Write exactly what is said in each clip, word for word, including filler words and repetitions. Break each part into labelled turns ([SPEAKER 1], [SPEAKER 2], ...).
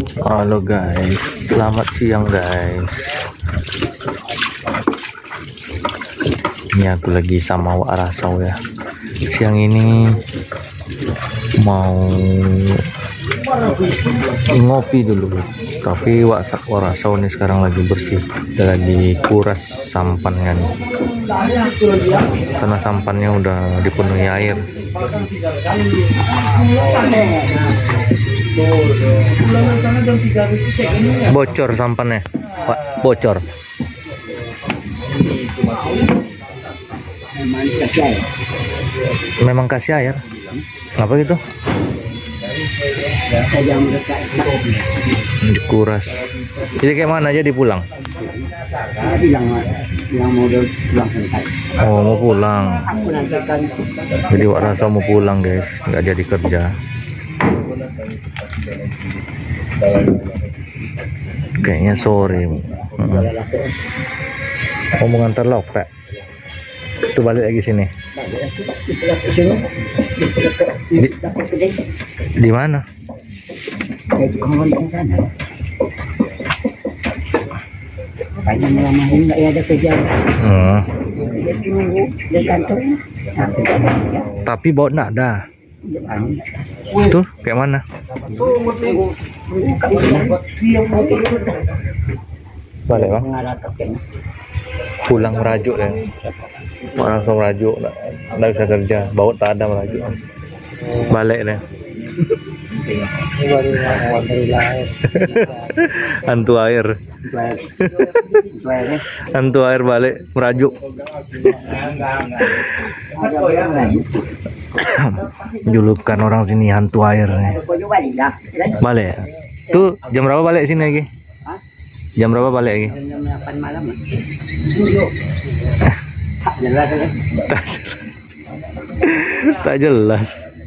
[SPEAKER 1] Halo guys, selamat siang guys. Ini aku lagi sama Wak Rasau ya. Siang ini mau ngopi dulu, tapi Wak Rasau ini sekarang lagi bersih, dia lagi kuras sampannya nih. Karena sampannya udah dipenuhi air. Bocor sampannya, Pak, bocor. Memang kasih air. Kenapa gitu? Dikuras. Jadi kayak mana aja dipulang? Oh, mau pulang. Jadi Wak Rasau mau pulang guys, nggak jadi kerja. Kayaknya sore. Hmm. Oh, mau ngantar lopak. Itu balik lagi sini. Di, di mana? Hmm. Tapi bawa nak dah. Tuh kayak mana? Balik bang. Pulang merajuk deh. Langsung merajuk, nggak bisa kerja. Baut tak ada merajuk. Balik deh. Hantu air. Hantu air balik merajuk. Julukan orang sini hantu air nih. Balik. Tuh jam berapa balik sini lagi? Jam berapa balik lagi?
[SPEAKER 2] Jam delapan malam. Tak jelas.
[SPEAKER 1] Tak jelas.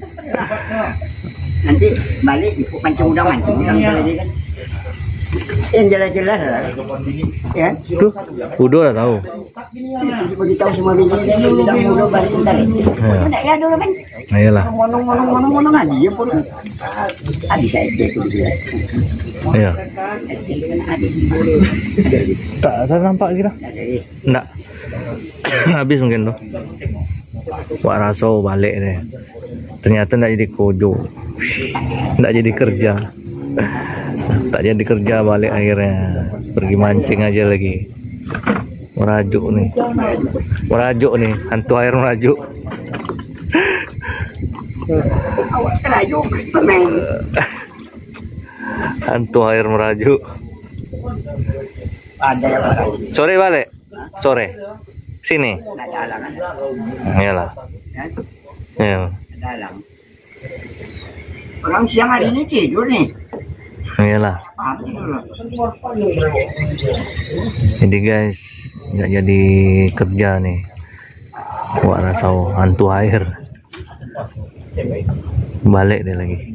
[SPEAKER 2] Nanti balik ibu pancing udang mancing udang lagi kan. Yang jelas-jelas lah. Ya.
[SPEAKER 1] Tuh, udah lah tahu.
[SPEAKER 2] Bagi tahu semua biji udang udah balik bentar. Udah ya dulu kan.
[SPEAKER 1] Iyalah.
[SPEAKER 2] Ngomong-ngomong-ngomong aja ya pun. Habis saya itu dia.
[SPEAKER 1] Iya. Tak ada nampak kita. Enggak. Habis mungkin tuh. Wak Rasau balik deh. Ternyata enggak jadi kojo. Enggak jadi kerja. Tak jadi kerja balik akhirnya. Pergi mancing aja lagi. Merajuk nih. Merajuk nih, hantu air merajuk.
[SPEAKER 2] Awak merajuk pemain.
[SPEAKER 1] Hantu air merajuk.
[SPEAKER 2] Ada yang baru.
[SPEAKER 1] Sore balik. Sore. Sini.
[SPEAKER 2] Ada alangan.
[SPEAKER 1] Iyalah. Iya.
[SPEAKER 2] Ada alang. Orang siang hari ini tidur nih.
[SPEAKER 1] Iyalah. Jadi guys, nggak jadi kerja nih. Wak Rasau hantu air. Balik deh lagi.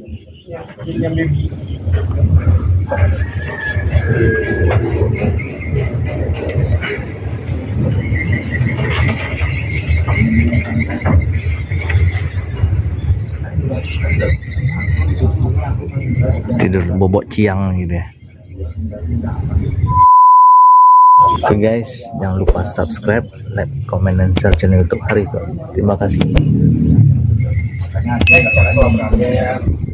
[SPEAKER 1] Tidur bobok ciang gitu ya. Oke okay guys, jangan lupa subscribe, like, comment, dan share channel YouTube Hari itu. Terima kasih.